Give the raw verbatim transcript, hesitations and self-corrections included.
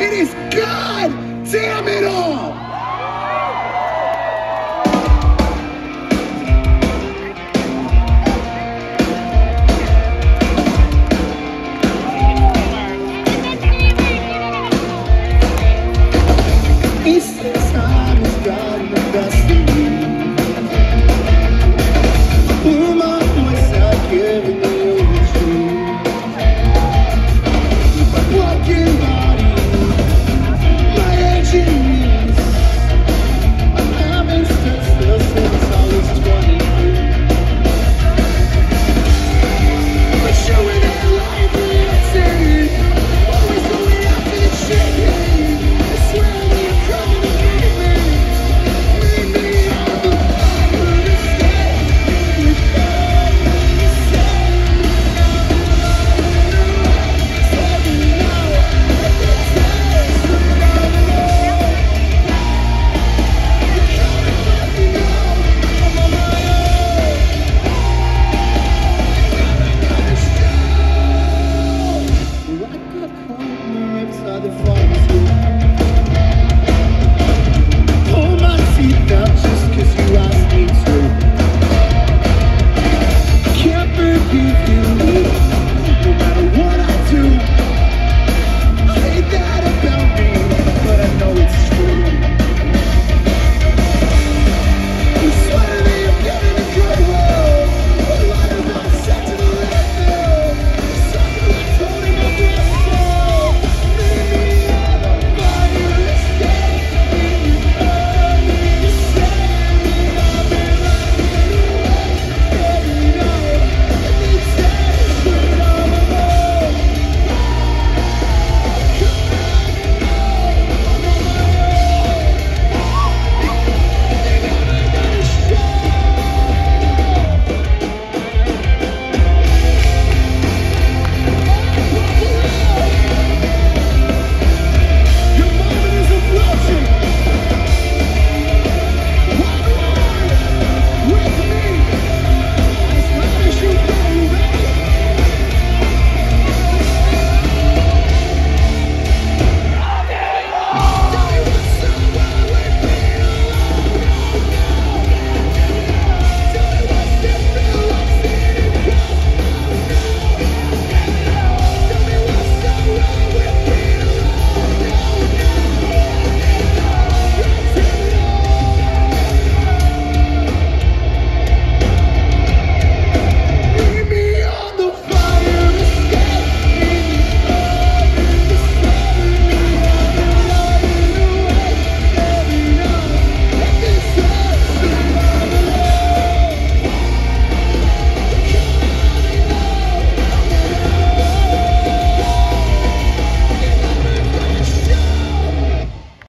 It is Goddamnitall! Eastern time has got the best of me. Hear my voice out giving the overture. My broken body, my aging knees. I haven't stood still since I was twenty-three. But you were that life reacting, always going after the chicken. I swear that you're coming to get me. Leave me on the fire to stay. You found me safe. Tell me now, let the taste of Goddamnitall. You can't let me know I'm on my own. I got caught in the riptide of fire.